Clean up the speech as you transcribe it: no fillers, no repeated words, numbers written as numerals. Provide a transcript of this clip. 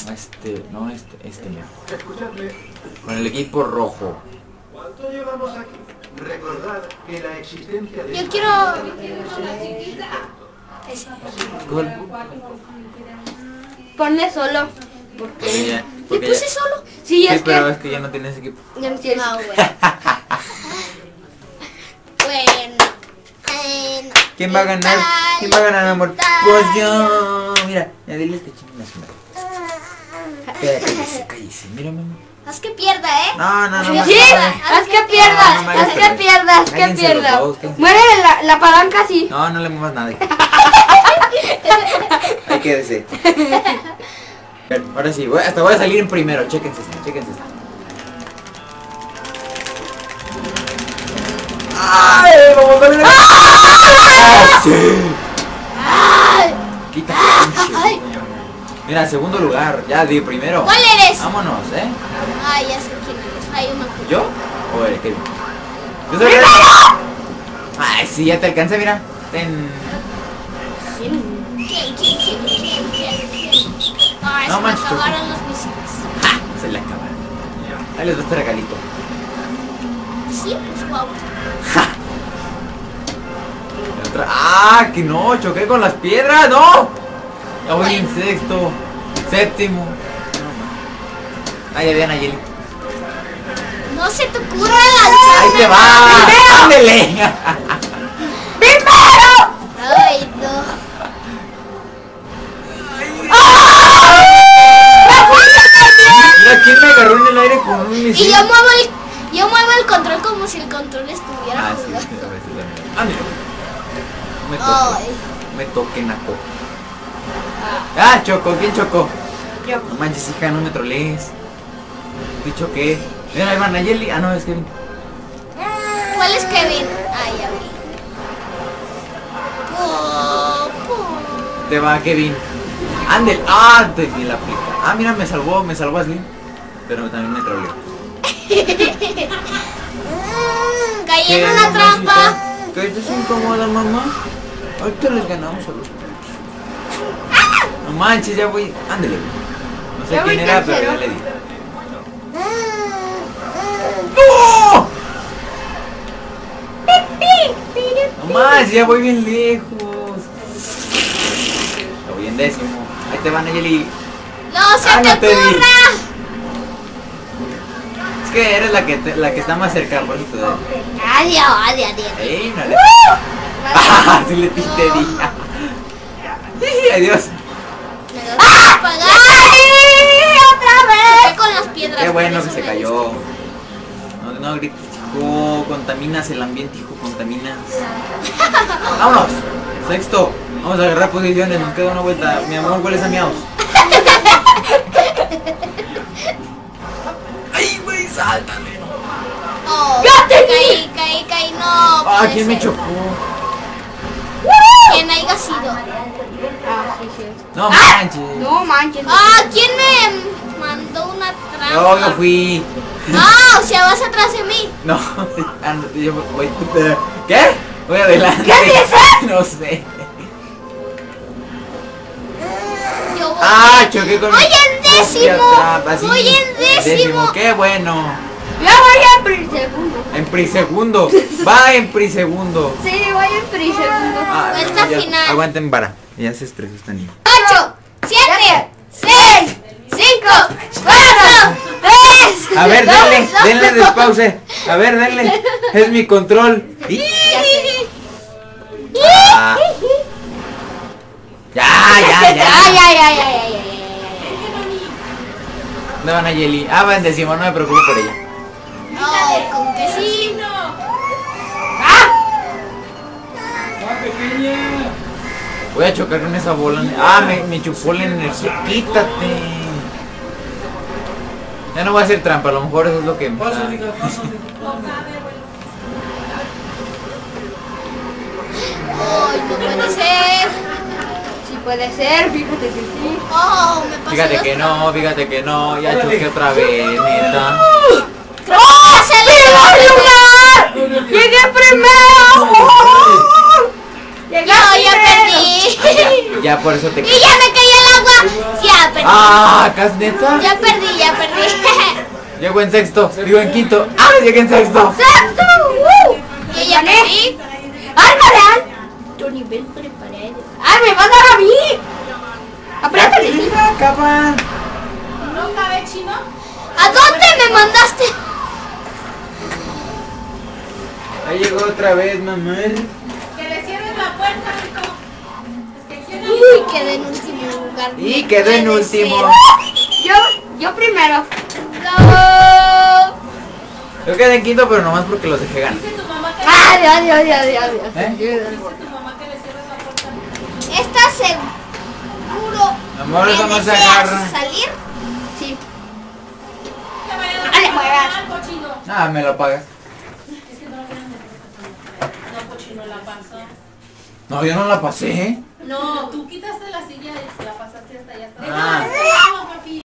No, mira. Con el equipo rojo. ¿Cuánto llevamos aquí? Recordad que la existencia de... Yo quiero... Gol. Ponle solo. Porque ¿Le puse solo? Sí, sí, es pero que... es que ya no tienes equipo. Ya no tienes. Ah, bueno. Bueno. ¿Quién va a ganar? ¿Quién va a ganar, amor? Pues yo. Mira, ya diles que chinguen a su madre. Cállese, mírame. Haz que pierda, ¿eh? No, Sí, más. Haz que pierdas, no, haz que pierdas, haz que Cállense los pierdas. dos, cállense. Mueve la palanca así. No, no le muevas nada. Ahí quédese. A ver, ahora sí, hasta voy a salir en primero. Chéquense esta. ¡Ay! ¡Vamos a darle! ¡Ah! ¡Sí! Quítate, pinche. Mira, segundo lugar. Ya di primero. ¿Cuál eres? Vámonos, Ay, ya sé quién eres. Hay uno. ¿Yo? ¿O el Kevin? Yo soy Ay, sí, ya te alcancé, mira. Ten. Ay, No se me manches, acabaron los misiles. ¡Ja! Se le acabaron. Ahí les doy este regalito. Sí, pues wow. ¡Ja! ¡Ah! ¡Que no! ¡Choqué con las piedras! ¡No! Ya voy en sexto. Séptimo. Ay, ya vean a Yeli. No se te ocurra lanzar. ¡Ahí te va! ¡Ándele! Ay, no. Mira, ¿quién me agarró en el aire con un misil? Y yo muevo el control como si el control estuviera Ah, sí, jugando. sí, a veces también. Ándale. Me toque. Ay. Me toque, naco. Ah, chocó. ¿Quién chocó? Yo. No manches, hija, no me trolees. Te choqué. Mira, ahí van a Yeli. Ah, no, es Kevin. ¿Cuál es Kevin? Ay, ya vi. Te va, Kevin. Ándale. Ah, te di la aplica. Ah, mira, me salvó Ashley. Pero también me troleó. Caí en una trampa. Que esto es incómoda, mamá. Ahorita les ganamos a los No manches, ya voy. Ándale. No sé Ya voy quién era, pero tercero. ya le di. ¡No! No más, ya voy bien lejos. Ya voy en décimo. Ahí te van, Nayeli. No se Ah, te no te di. ocurra. Es que eres la que está más cerca, por eso te doy. Adiós. Ey, no le... Ah, sí le di. Adiós. Me lo vas a pagar. ¡Otra vez! Choqué con las piedras. Qué bueno por que eso se me cayó. No grites, hijo. Contaminas el ambiente, hijo. Contaminas. Vámonos. Sexto. Vamos a agarrar posiciones. Nos queda una vuelta. Mi amor, hueles a miaos. ¡Ay, güey! ¡Sáltale! Oh, ¡Ya te caí, no. Ah, puede ¿quién me ser. chocó? ¿Quién haya sido? Ah, sí. No manches. No manches. Ah, ¿quién me mandó una trampa? Yo fui. Ah, o sea, vas atrás de mí. No, yo voy. ¿Qué? Voy adelante. ¿Qué dices? No sé. Yo voy. Ah, choqué con Voy en décimo. Trampa, sí. Voy en décimo. Qué bueno. Yo voy en prisegundo. En prisegundo. Va en prisegundo. Sí, voy en prisegundo. Ah, Vuelta ya, final. aguanten vara. Ya se estresó esta niña. 8, 7, 6, 5, 4, 3. A ver, denle despause. A ver, denle. Es mi control. Ah. Ya. ¿Dónde van a Yeli? Ah, va en décimo, no me preocupo por ella. Oh, con que sí. Voy a chocar con esa bola. Ah, me chupó la energía. Quítate. Ya no voy a hacer trampa, a lo mejor eso es lo que me da. Ay, no puede ser. Sí puede ser, fíjate que sí. Oh, me pasé Fíjate los que no, ya choqué otra vez, neta. ¡Oh! ¡Llegué primero! Yo ya perdí. Ya por eso te Y ya me caí al agua. Ya perdí. Ah, ¿cas neta? Ya perdí. Llego en sexto, digo en quinto. ¡Ah, llegué en sexto! ¡Sexto! Yo ya perdí. ¡Ármale! Tu nivel preparado. ¡Ay, me va a dar a mí! ¡Apriétale! Capa. ¿No cabe chino? ¿A dónde me mandaste? Ahí llegó otra vez, mamá. Que le cierren la puerta, hijo. Es que quiero. Uy, quedé en último lugar. Y quedé en Puede último. Yo primero. ser. ¡Bravo! Yo quedé en quinto, pero nomás porque los dejé ganar. Dice tu mamá que Adiós. dice tu mamá que le cierres la puerta. ¿Estás seguro? Amor, eso no se ¿Deseas agarra. salir? Sí. Te vayan a Dale, poner juegas. mal, cochino. Ah, me lo pagas. Es que no lo quieren meter. No, cochino, la pasó. No, yo no la pasé. No, tú quitaste la silla y se la pasaste hasta allá. Ah. Déjala,